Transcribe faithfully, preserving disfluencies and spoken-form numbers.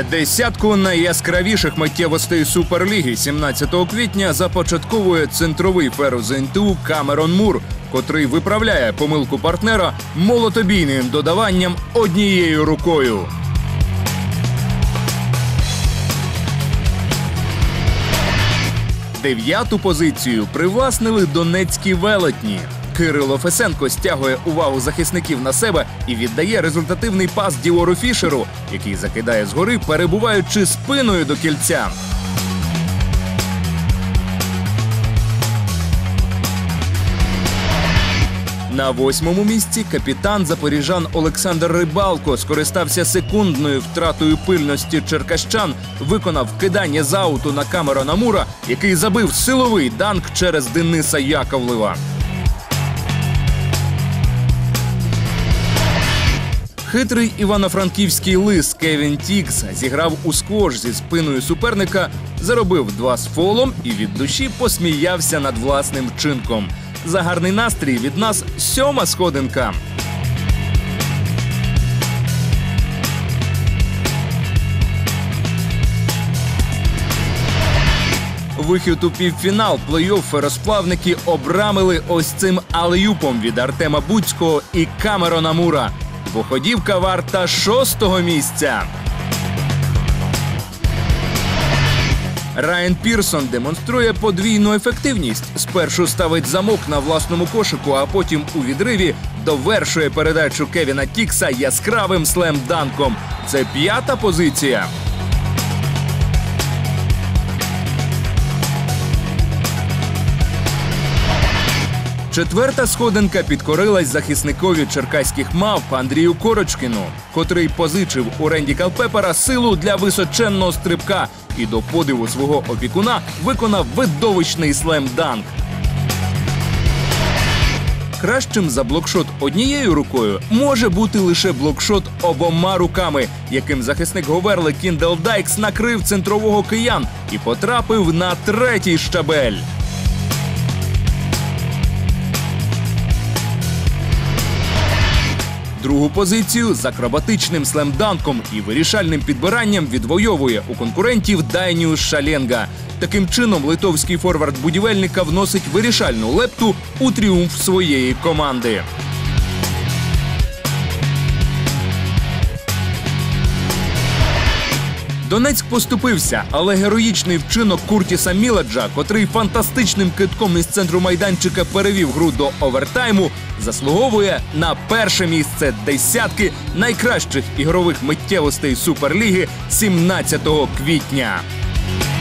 Десятку найяскравіших миттєвостей Суперліги сімнадцятого квітня започатковує центровий ферус ен те у Камерон Мур, котрий виправляє помилку партнера молотобійним додаванням однією рукою. Дев'яту позицію привласнили донецькі велетні. Кирило Фесенко стягує увагу захисників на себе і віддає результативний пас Діору Фішеру, який закидає згори, перебуваючи спиною до кільця. На восьмому місці капітан запоріжан Олександр Рибалко скористався секундною втратою пильності черкащан, виконав кидання з ауту на Камерона Мура, який забив силовий данк через Дениса Яковлева. Хитрий івано-франківський лис Кевін Тікс зіграв у сквош зі спиною суперника, заробив два з фолом і від душі посміявся над власним вчинком. За гарний настрій від нас сьома сходинка. Вихід у півфінал плей-офф феросплавники обрамили ось цим алеюпом від Артема Буцького і Камерона Мура. Двоходівка варта шостого місця. Райан Пірсон демонструє подвійну ефективність. Спершу ставить замок на власному кошику, а потім у відриві довершує передачу Кевіна Тікса яскравим слем-данком. Це п'ята позиція. Четверта сходинка підкорилась захисникові черкаських мавп Андрію Корочкіну, котрий позичив у Ренді Калпепера силу для височенного стрибка і до подиву свого опікуна виконав видовищний слем-данк. Кращим за блокшот однією рукою може бути лише блокшот обома руками, яким захисник Говерли Кіндел Дайкс накрив центрового киян і потрапив на третій щабель. Другу позицію з акробатичним слем-данком і вирішальним підбиранням відвоює у конкурентів Дайніус Шаленга. Таким чином, литовський форвард будівельника вносить вирішальну лепту у тріумф своєї команди. Донецьк поступився, але героїчний вчинок Куртіса Міладжа, котрий фантастичним кидком із центру майданчика перевів гру до овертайму, заслуговує на перше місце десятки найкращих ігрових миттєвостей Суперліги сімнадцятого квітня.